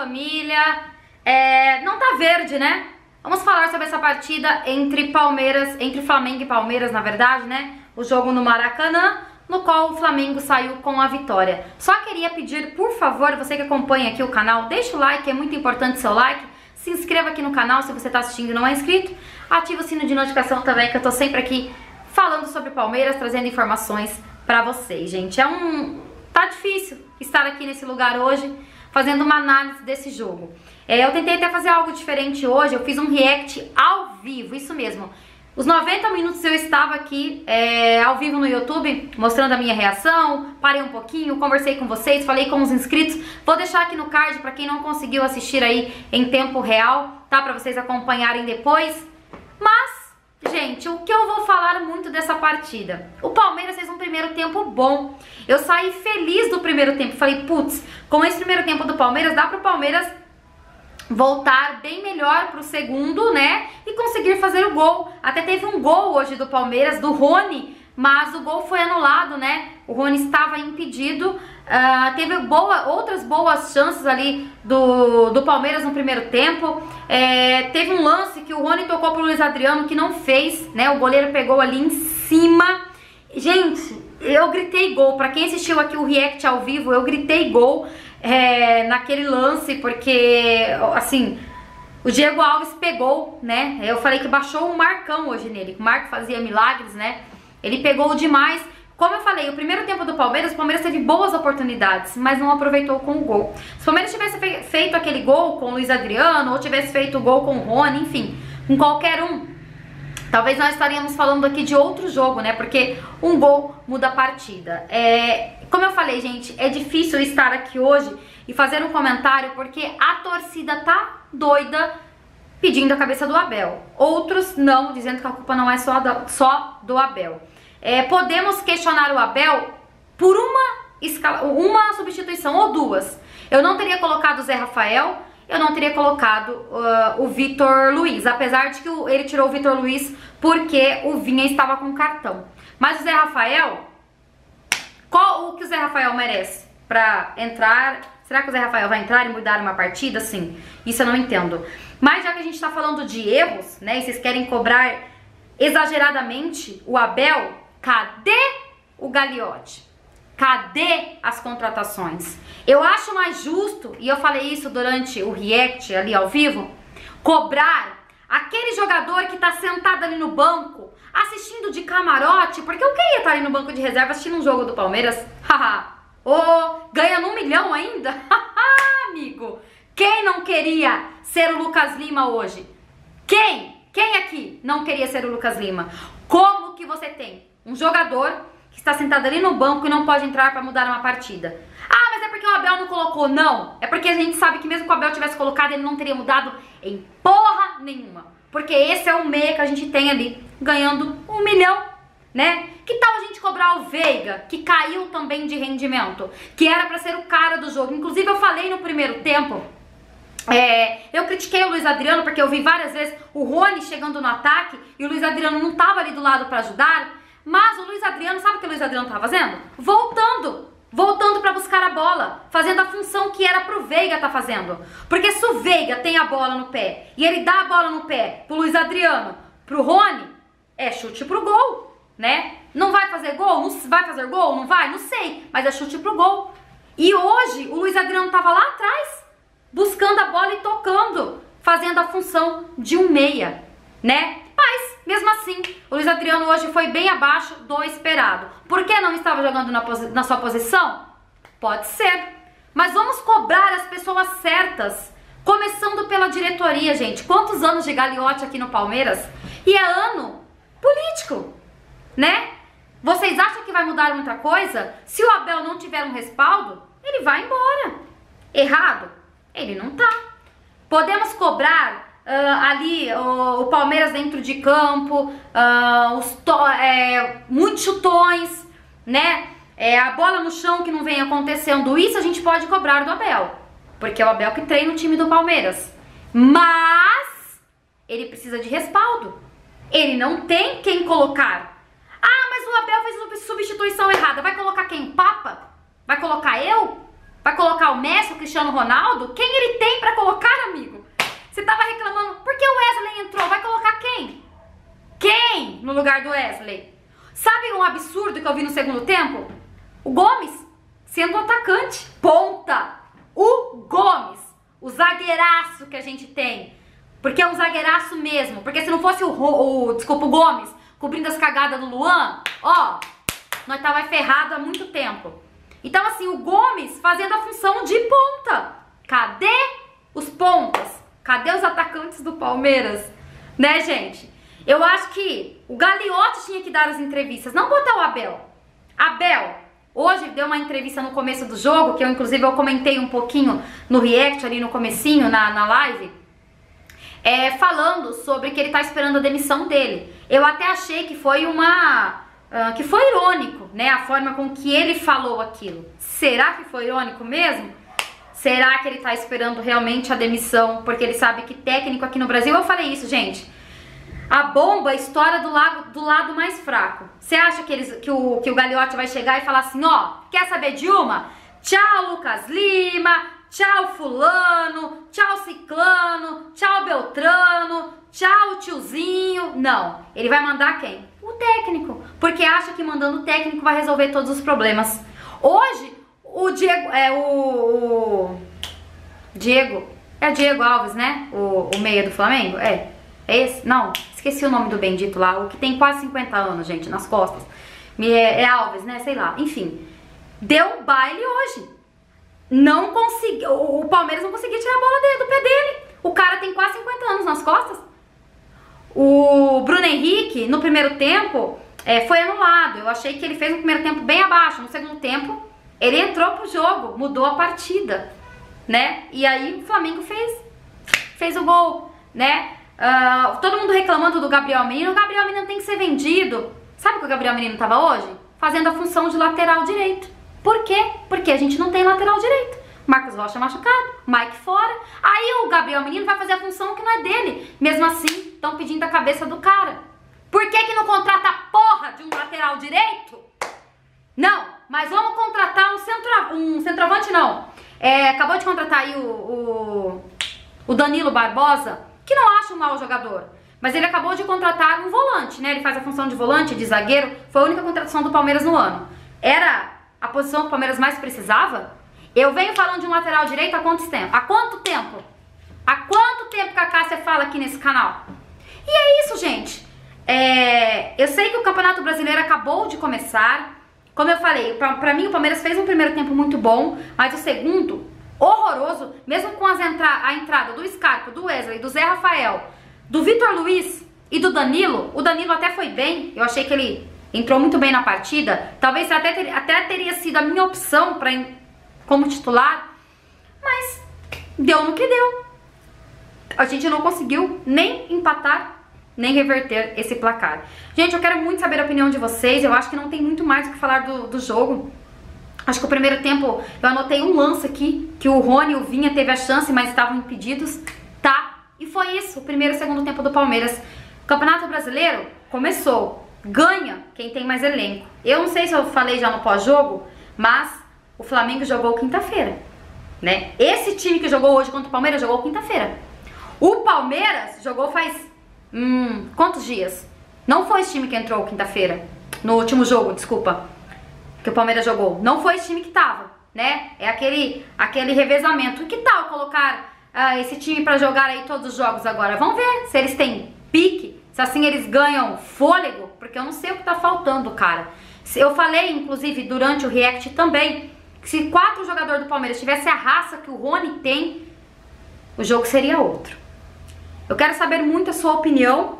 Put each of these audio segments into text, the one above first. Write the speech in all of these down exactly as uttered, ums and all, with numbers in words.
família. É, não tá verde, né? Vamos falar sobre essa partida entre Palmeiras, entre Flamengo e Palmeiras, na verdade, né? O jogo no Maracanã, no qual o Flamengo saiu com a vitória. Só queria pedir, por favor, você que acompanha aqui o canal, deixa o like, é muito importante o seu like. Se inscreva aqui no canal se você tá assistindo e não é inscrito. Ativa o sino de notificação também, que eu tô sempre aqui falando sobre Palmeiras, trazendo informações pra vocês, gente. É um... Tá difícil estar aqui nesse lugar hoje, fazendo uma análise desse jogo. É, eu tentei até fazer algo diferente hoje, eu fiz um react ao vivo, isso mesmo. Os noventa minutos eu estava aqui é, ao vivo no YouTube, mostrando a minha reação, parei um pouquinho, conversei com vocês, falei com os inscritos. Vou deixar aqui no card para quem não conseguiu assistir aí em tempo real, tá? Para vocês acompanharem depois. Mas, gente, o que eu vou falar muito dessa partida? O Palmeiras fez um primeiro tempo bom. Eu saí feliz do primeiro tempo, falei, putz, com esse primeiro tempo do Palmeiras, dá pro Palmeiras voltar bem melhor pro segundo, né, e conseguir fazer o gol. Até teve um gol hoje do Palmeiras, do Rony, mas o gol foi anulado, né, o Rony estava impedido. Uh, teve boa, outras boas chances ali do, do Palmeiras no primeiro tempo. É, teve um lance que o Rony tocou pro Luiz Adriano que não fez, né, o goleiro pegou ali em cima. Gente, eu gritei gol, pra quem assistiu aqui o react ao vivo, eu gritei gol É, naquele lance, porque, assim, o Diego Alves pegou, né, eu falei que baixou um Marcão hoje nele, o Marco fazia milagres, né, ele pegou demais. Como eu falei, o primeiro tempo do Palmeiras, o Palmeiras teve boas oportunidades, mas não aproveitou com o gol. Se o Palmeiras tivesse feito aquele gol com o Luiz Adriano, ou tivesse feito o gol com o Rony, enfim, com qualquer um, talvez nós estaríamos falando aqui de outro jogo, né? Porque um gol muda a partida. É, como eu falei, gente, é difícil estar aqui hoje e fazer um comentário porque a torcida tá doida pedindo a cabeça do Abel. Outros não, dizendo que a culpa não é só, da, só do Abel. É, podemos questionar o Abel por uma, escala, uma substituição ou duas. Eu não teria colocado o Zé Rafael, eu não teria colocado uh, o Vitor Luiz, apesar de que o, ele tirou o Vitor Luiz porque o Vinha estava com cartão. Mas o Zé Rafael, qual o que o Zé Rafael merece pra entrar? Será que o Zé Rafael vai entrar e mudar uma partida? Sim, isso eu não entendo. Mas já que a gente tá falando de erros, né, e vocês querem cobrar exageradamente o Abel, cadê o Gagliotti? Cadê as contratações? Eu acho mais justo, e eu falei isso durante o react ali ao vivo, cobrar aquele jogador que tá sentado ali no banco, assistindo de camarote, porque eu queria estar ali no banco de reserva assistindo um jogo do Palmeiras, haha, oh, ganhando um milhão ainda, haha, amigo, quem não queria ser o Lucas Lima hoje? Quem? Quem aqui não queria ser o Lucas Lima? Como que você tem um jogador que está sentado ali no banco e não pode entrar para mudar uma partida? Ah, mas é porque o Abel não colocou. Não, é porque a gente sabe que mesmo que o Abel tivesse colocado, ele não teria mudado em porra nenhuma. Porque esse é o meia que a gente tem ali, ganhando um milhão, né? Que tal a gente cobrar o Veiga, que caiu também de rendimento, que era para ser o cara do jogo? Inclusive eu falei no primeiro tempo, é, eu critiquei o Luiz Adriano porque eu vi várias vezes o Rony chegando no ataque e o Luiz Adriano não estava ali do lado para ajudar. Mas o Luiz Adriano, sabe o que o Luiz Adriano tá fazendo? Voltando, voltando pra buscar a bola, fazendo a função que era pro Veiga tá fazendo. Porque se o Veiga tem a bola no pé e ele dá a bola no pé pro Luiz Adriano, pro Rony, é chute pro gol, né? Não vai fazer gol? Não vai fazer gol? Não vai? Não sei, mas é chute pro gol. E hoje o Luiz Adriano tava lá atrás, buscando a bola e tocando, fazendo a função de um meia, né? Mas, mesmo assim, o Luiz Adriano hoje foi bem abaixo do esperado. Por que não estava jogando na, na sua posição? Pode ser. Mas vamos cobrar as pessoas certas. Começando pela diretoria, gente. Quantos anos de Gagliotti aqui no Palmeiras? E é ano político, né? Vocês acham que vai mudar muita coisa? Se o Abel não tiver um respaldo, ele vai embora. Errado? Ele não tá. Podemos cobrar Uh, ali o, o Palmeiras dentro de campo, uh, os to é, muitos chutões, né? É, a bola no chão que não vem acontecendo. Isso a gente pode cobrar do Abel, porque é o Abel que treina o time do Palmeiras. Mas ele precisa de respaldo. Ele não tem quem colocar. Ah, mas o Abel fez uma substituição errada. Vai colocar quem? Papa? Vai colocar eu? Vai colocar o Messi, o Cristiano Ronaldo? Quem ele tem pra colocar, amigo? Você tava reclamando, por que o Wesley entrou? Vai colocar quem? Quem no lugar do Wesley? Sabe um absurdo que eu vi no segundo tempo? O Gomes sendo atacante, ponta. O Gomes, o zagueiraço que a gente tem. Porque é um zagueiraço mesmo. Porque se não fosse o, o desculpa, o Gomes cobrindo as cagadas do Luan, ó, nós tava ferrado há muito tempo. Então assim, o Gomes fazendo a função de ponta. Cadê os pontas? Cadê os atacantes do Palmeiras? Né, gente? Eu acho que o Gagliotti tinha que dar as entrevistas, não botar o Abel. Abel, hoje deu uma entrevista no começo do jogo, que eu inclusive eu comentei um pouquinho no react ali no comecinho, na, na live, é, falando sobre que ele tá esperando a demissão dele. Eu até achei que foi uma... Uh, que foi irônico, né, a forma com que ele falou aquilo. Será que foi irônico mesmo? Será que ele tá esperando realmente a demissão, porque ele sabe que técnico aqui no Brasil, eu falei isso, gente, a bomba estoura do lado, do lado mais fraco. Você acha que, eles, que, o, que o Gagliotti vai chegar e falar assim, ó, quer saber de uma? Tchau, Lucas Lima, tchau, fulano, tchau, ciclano, tchau, beltrano, tchau, tiozinho. Não, ele vai mandar quem? O técnico, porque acha que mandando o técnico vai resolver todos os problemas. Hoje, o Diego, é o... o Diego, é o Diego Alves, né? O, o meia do Flamengo, é. É esse? Não, esqueci o nome do bendito lá, o que tem quase cinquenta anos, gente, nas costas. É, é Alves, né? Sei lá, enfim. Deu um baile hoje. Não conseguiu, o Palmeiras não conseguiu tirar a bola dele, do pé dele. O cara tem quase cinquenta anos nas costas. O Bruno Henrique, no primeiro tempo, é, foi anulado. Eu achei que ele fez um primeiro tempo bem abaixo. No segundo tempo, ele entrou pro jogo, mudou a partida, né? E aí o Flamengo fez, fez o gol, né? Uh, todo mundo reclamando do Gabriel Menino. O Gabriel Menino tem que ser vendido. Sabe o que o Gabriel Menino tava hoje? Fazendo a função de lateral direito. Por quê? Porque a gente não tem lateral direito. Marcos Rocha machucado, Mike fora. Aí o Gabriel Menino vai fazer a função que não é dele. Mesmo assim, estão pedindo a cabeça do cara. Por que que não contrata a porra de um lateral direito? Não, mas vamos contratar um, centro, um centroavante, não. É, acabou de contratar aí o, o, o Danilo Barbosa, que não acho um mau jogador, mas ele acabou de contratar um volante, né? Ele faz a função de volante, de zagueiro. Foi a única contratação do Palmeiras no ano. Era a posição que o Palmeiras mais precisava? Eu venho falando de um lateral direito há quanto tempo? Há quanto tempo? Há quanto tempo que a Cássia fala aqui nesse canal? E é isso, gente. É, eu sei que o Campeonato Brasileiro acabou de começar. Como eu falei, pra, pra mim o Palmeiras fez um primeiro tempo muito bom, mas o segundo, horroroso, mesmo com as entra a entrada do Scarpa, do Wesley, do Zé Rafael, do Vitor Luiz e do Danilo. O Danilo até foi bem, eu achei que ele entrou muito bem na partida. Talvez até, ter, até teria sido a minha opção pra, como titular, mas deu no que deu. A gente não conseguiu nem empatar, nem reverter esse placar. Gente, eu quero muito saber a opinião de vocês. Eu acho que não tem muito mais o que falar do, do jogo. Acho que o primeiro tempo, eu anotei um lance aqui, que o Rony e o Vinha teve a chance, mas estavam impedidos, tá? E foi isso, o primeiro e segundo tempo do Palmeiras. O Campeonato Brasileiro começou. Ganha quem tem mais elenco. Eu não sei se eu falei já no pós-jogo, mas o Flamengo jogou quinta-feira, né? Esse time que jogou hoje contra o Palmeiras jogou quinta-feira. O Palmeiras jogou faz... Hum, quantos dias? Não foi esse time que entrou quinta-feira, no último jogo, desculpa, que o Palmeiras jogou. Não foi esse time que tava, né? É aquele, aquele revezamento. E que tal colocar uh, esse time pra jogar aí todos os jogos agora? Vamos ver se eles têm pique, se assim eles ganham fôlego, porque eu não sei o que tá faltando, cara. Eu falei, inclusive, durante o react também, que se quatro jogadores do Palmeiras tivesse a raça que o Rony tem, o jogo seria outro. Eu quero saber muito a sua opinião.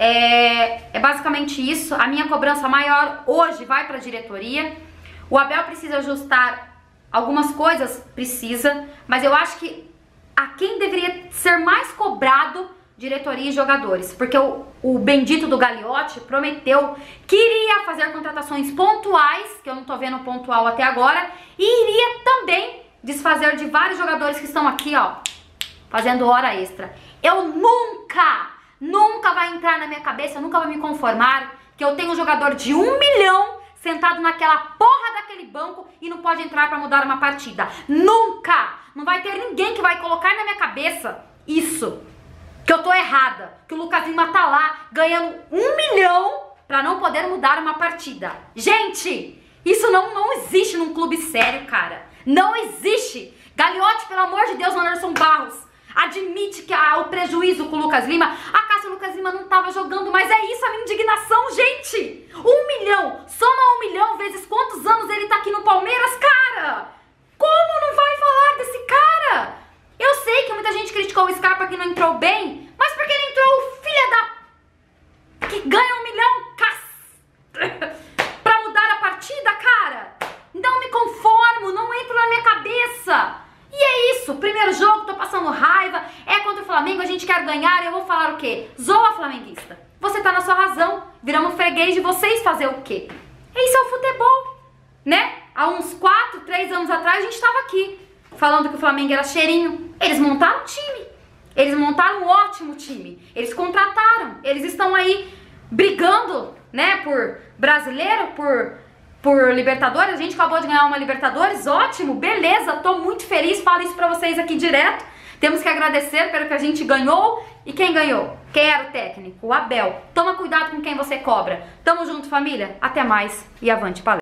É, é basicamente isso. A minha cobrança maior hoje vai para a diretoria. O Abel precisa ajustar algumas coisas, precisa, mas eu acho que a quem deveria ser mais cobrado, diretoria e jogadores, porque o, o bendito do Gagliotti prometeu que iria fazer contratações pontuais, que eu não tô vendo pontual até agora, e iria também desfazer de vários jogadores que estão aqui, ó, fazendo hora extra. Eu nunca, nunca vai entrar na minha cabeça, eu nunca vou me conformar que eu tenho um jogador de um milhão sentado naquela porra daquele banco e não pode entrar pra mudar uma partida. Nunca! Não vai ter ninguém que vai colocar na minha cabeça isso. Que eu tô errada. Que o Lucas Lima tá lá ganhando um milhão pra não poder mudar uma partida. Gente, isso não, não existe num clube sério, cara. Não existe. Gagliotti, pelo amor de Deus, Anderson Barros, admite que há o prejuízo com o Lucas Lima. A Cássio, o Lucas Lima não tava jogando, mas é isso a minha indignação, gente. Um milhão, soma um milhão vezes quantos anos ele tá aqui no Palmeiras, cara. Como não vai falar desse cara? Eu sei que muita gente criticou o Scarpa que não entrou bem, mas porque ele entrou o filho da... que ganha um milhão, caç... pra mudar a partida, cara. Não me conformo, não entra na minha cabeça. E é isso, primeiro jogo, tô passando raiva, é contra o Flamengo, a gente quer ganhar, eu vou falar o quê? Zoa, flamenguista. Você tá na sua razão, viramos freguês de vocês fazer o quê? Esse é o futebol, né? Há uns quatro, três anos atrás a gente tava aqui, falando que o Flamengo era cheirinho. Eles montaram um time, eles montaram um ótimo time, eles contrataram, eles estão aí brigando, né, por brasileiro, por... por Libertadores. A gente acabou de ganhar uma Libertadores, ótimo, beleza, tô muito feliz, falo isso pra vocês aqui direto. Temos que agradecer pelo que a gente ganhou. E quem ganhou? Quem era o técnico? O Abel. Toma cuidado com quem você cobra. Tamo junto, família, até mais e avante palestra.